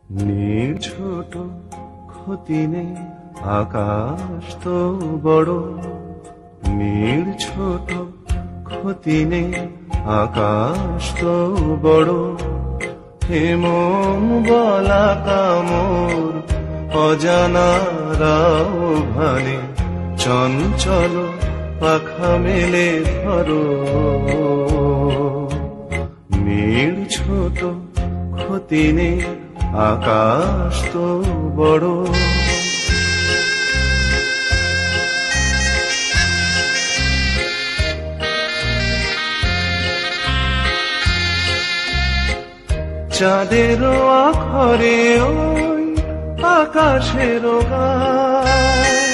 নীল ছোট ক্ষতি নেই, আকাশ তো বড়। নীল ছোট ক্ষতি নেই, আকাশ তো বড়। হেমম বলা কামর অজানারাও ভানে, চঞ্চল পাখা মেলে ধরো। নীল ছোট ক্ষতি নেই, আকাশ তো বড়। চাঁদের আখরে ওই আকাশের গায়,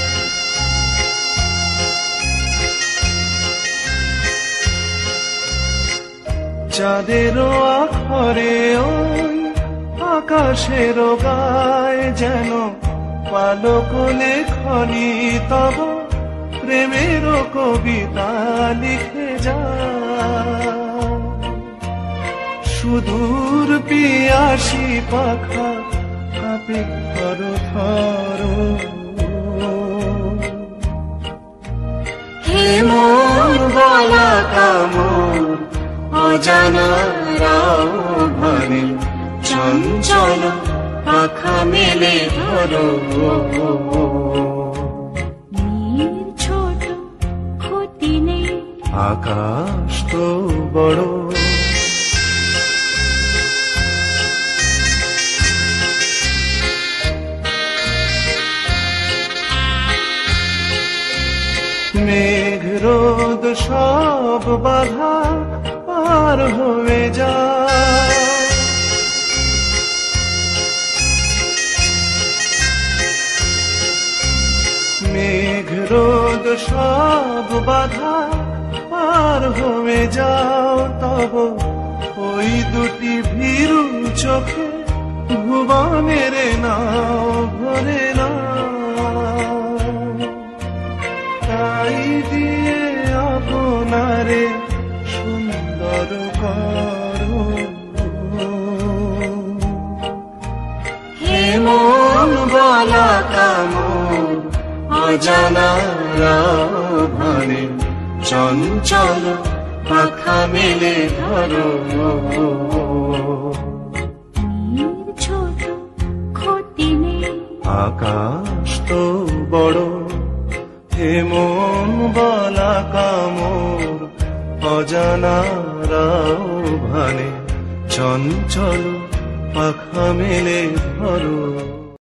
চাঁদের আখরে ওই আকাশের গায়, যেন পালক লেখনি তব প্রেমের কবিতা লিখে যায়। সুদূর পিয়াসী পাখা কাঁপে থর থর। হেমম বলা কামর অজানারাও ভানে, চঞ্চল পাখা মেলে ধরো। নীল ছোট ক্ষতি নেই, আকাশ তো বড়। মেঘ রোদ সব বাধা পার হয়ে যায়, মেঘ রোদ সব বাধা পার হয়ে যাও। তব ওই দুটি ভীরু চোখে ভুবনের নাও ভরে না, তাই দিয়ে আপনারে সুন্দর করো। হেমম বলা কামর অজানারাও ভানে, চঞ্চল পাখা মেলে ধরো। নীল ছোট ক্ষতি নেই, আকাশ তো বড়। হেমম বলা কামর অজানারাও ভানে, চঞ্চল পাখা মেলে ধরো।